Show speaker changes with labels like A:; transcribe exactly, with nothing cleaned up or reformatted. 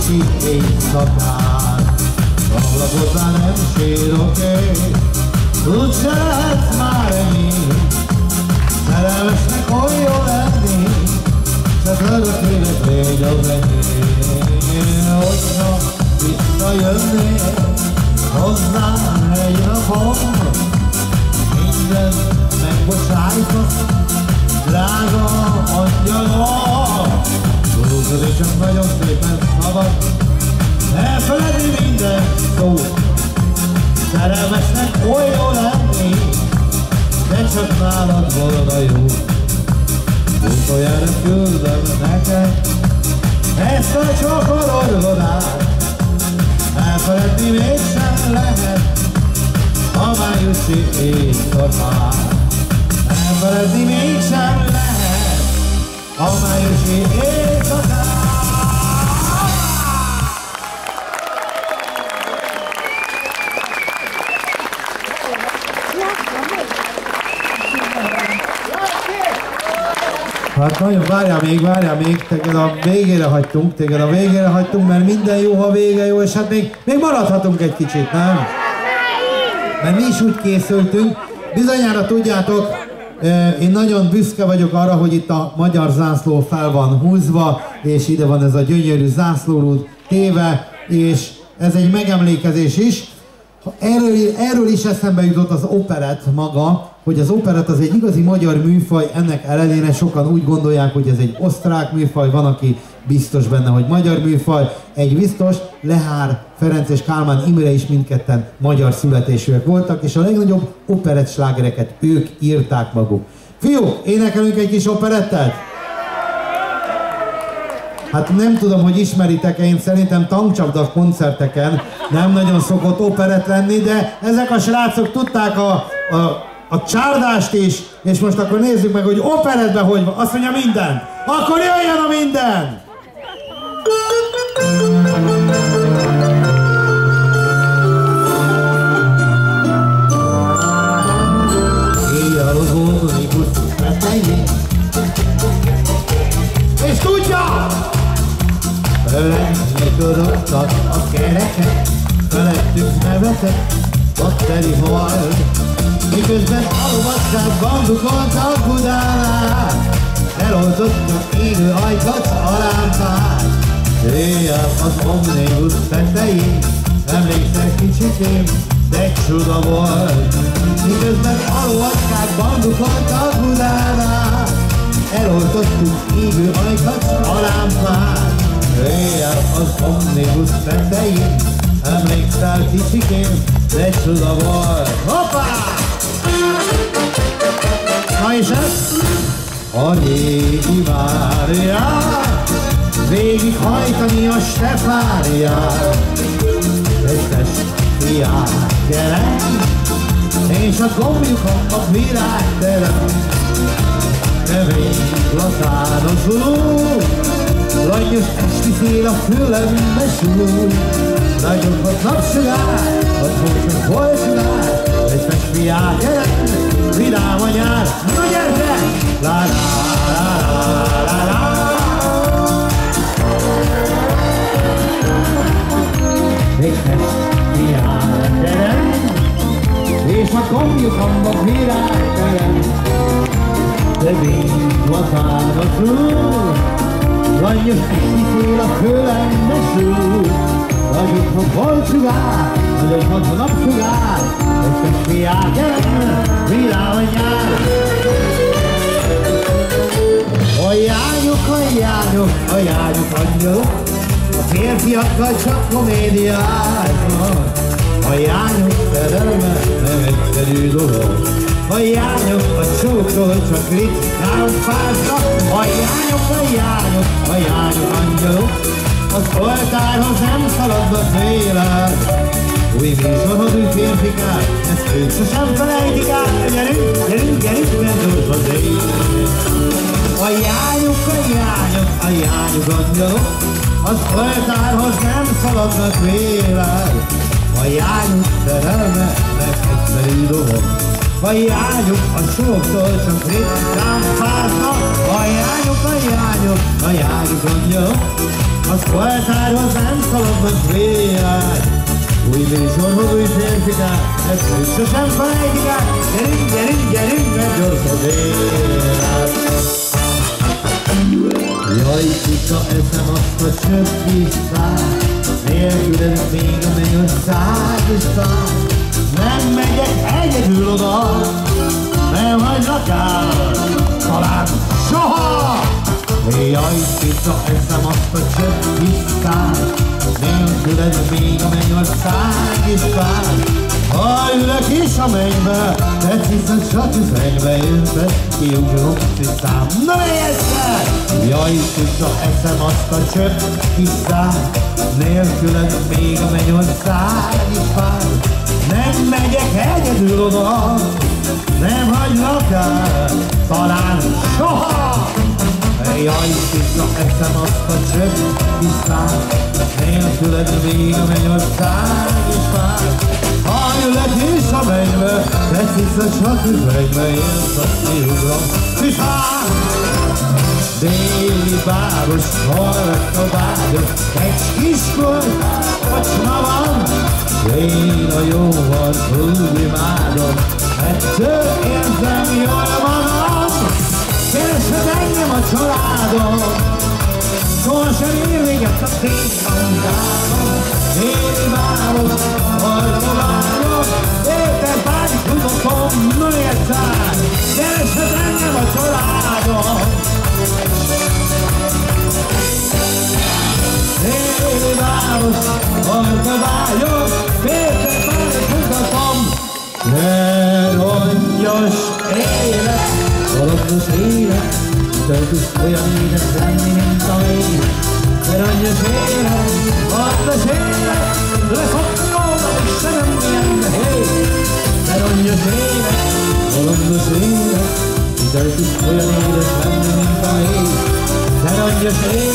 A: májusi éjszakán. Ablakot már nem sírok én, úgy se lehet már ennyi, szerelmesnek hogy jó lenni, csak örökkének légy az enyém. Hogyha visszajönnél hozzám egy napon, minden megbocsájtok, drága angyalom. Tudod, és csak nagyon szépen szabad elfeledni minden szót, szerelmesnek oly jó lenni, de csak nálad van a jó. Utoljára küldöm neked ezt a csokororgodát, elfeledni mégsem lehet a májusi éjszakát. Elfeledni mégsem lehet a májusi éjszakát. Hát nagyon, várjál még, várjál még, téged a végére hagytunk, téged a végére hagytunk, mert minden jó, ha vége jó, és hát még, még maradhatunk egy kicsit, nem? Mert mi is úgy készültünk, bizonyára tudjátok, én nagyon büszke vagyok arra, hogy itt a magyar zászló fel van húzva, és ide van ez a gyönyörű zászlórúd téve, és ez egy megemlékezés is. Erről, erről is eszembe jutott az operett maga, hogy az operett az egy igazi magyar műfaj, ennek ellenére sokan úgy gondolják, hogy ez egy osztrák műfaj, van, aki biztos benne, hogy magyar műfaj. Egy biztos, Lehár Ferenc és Kálmán Imre is mindketten magyar születésűek voltak, és a legnagyobb operett slágereket ők írták maguk. Fiúk, énekelünk egy kis operettet? Hát nem tudom, hogy ismeritek-e, én szerintem tankcsapda koncerteken nem nagyon szokott operett lenni, de ezek a srácok tudták a, a, a csárdást is, és most akkor nézzük meg, hogy operettben hogy van. Azt mondja minden. Akkor jöjjön a minden! És tudja! Lenni köröttak a kereket, felettük nevetett a teli hold, miközben alvatták bandukoltak Budánál, eloltottuk élő ajkat a lámpát. Éjjel az omnibus tetején, emlékszel kicsikém, de csuda volt, miközben alvatták bandukoltak Budánál, eloltottuk élő ajkat a lámpát. Éjjel az omnibus tetején, emlékszel kicsikém, de csuda volt. Hoppá! Na és ez? A régi Máriát, végig hajtani a Stefániát, összes fiát gyerek, és a gombjukon a virágterem. Kemény latánozó, langyos esti szél a fülembe súly, nagyokat napsugár, az most bolcsugár, összes fiát gyerek, vidám a nyár, na gyertek! La la la la la la. Véghez fiát gyerek, és a gombjukamban virágterem. De még latánozó, langyos esti szél a fülembe súly, nagyokat bolcsugár, nagyokat napsugár, összes fiát gyerek, vidám a nyár. A jányok, a jányok, a jányok angyalok, a férfiakkal csak komédiáznak. A jányok szerelme nem egyszerű dolog, a jányok a csóktól csak ritkán fáznak. A jányok, a jányok, a jányok angyalok, az oltárhoz nem szaladnak tőle. Új műsorhoz új férfikák, ezt ők sosem felejtik át. Gyerünk, gyerünk, gyerünk, mert gyors az élet. A jányok, a jányok, a jányok angyalok, az oltárhoz nem szaladnak vélel. A jányok szerelme nem egyszerű dolog, a hiányok, a sóktól csak ritkán fáznak. A hiányok, a hiányok, a hiányok angyalok, az oltárhoz nem szaladnak véjjel. Új műsorhoz, új férfikák, ezt még sosem felejtik át. Gyerünk, gyerünk, gyerünk, mert gyors az élet. Jaj, tika, eszem azt a csöpp kis szár, nélküled még a mennyország is szár. Nem megyek egyedül oda, nem hagylak el, talán soha. Jaj, tika, eszem azt a csöpp kis szár, nélküled még a mennyország is vár. Ha ülök is a mennybe, te hiszed csak üvegbe érted, kiugrok tisztán. Na egyszer! Jaj, tiszta, eszem azt a csöpp kis szár, nélküled még a mennyország is vár. Nem megyek egyedül oda, nem hagylak el, talán soha. Jaj, tiszta, eszem azt a csöpp kis szár, nélküled még a mennyország is vár. Ha ülök is a mennybe, te hiszed csak üvegbe érted, kiugrom tisztán. Déli város, hallott a vágyok, egy kiskor, kocsma van. Én a jóval túl imádom, ettől érzem jól magam. Keresed engem a családom, sohasem ér véget a tényhangárom. Déli város, hallott a vágyok, érted bármit tudatom, no értsál. Keresed engem a családom. Déli város, hallott a vágyok, érted bármit tudatom. Ne rongyos élet, bolondos élet, töltős olyan élet lenni, mint a élet. Ne rongyos élet, bolondos élet, leszokni oda, és se nem ilyen nehéz. Ne rongyos élet, bolondos élet, töltős olyan élet lenni, mint a élet. Ne rongyos élet,